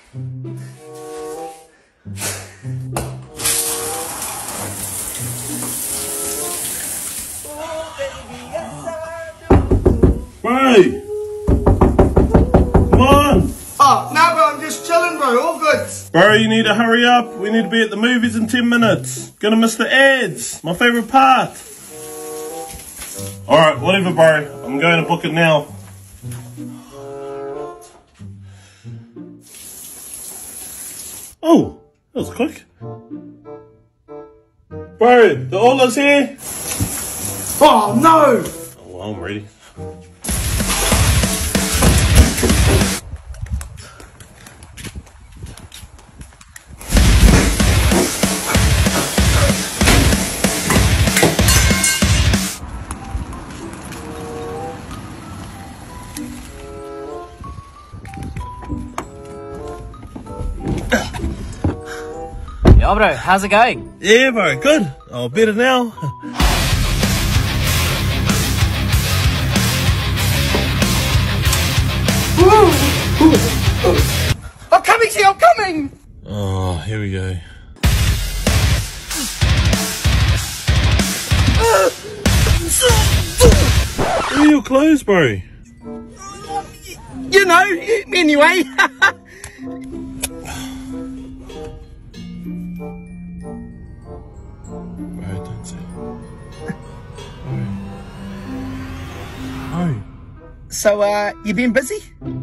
Bro! Come on! Oh, no, bro, I'm just chilling, bro. All good. Bro, you need to hurry up. We need to be at the movies in 10 minutes. Gonna miss the ads. My favourite part. Alright, whatever, bro. I'm going to book it now. Oh, that was quick. Bro, the Ola's here. Oh, no! Oh, well, I'm ready. Yo, bro, how's it going? Yeah, bro, good. Oh, better now. I'm coming, see, I'm coming! Oh, here we go. Where are your clothes, bro? You know, anyway. Bro, don't say that. Bro. So, you been busy?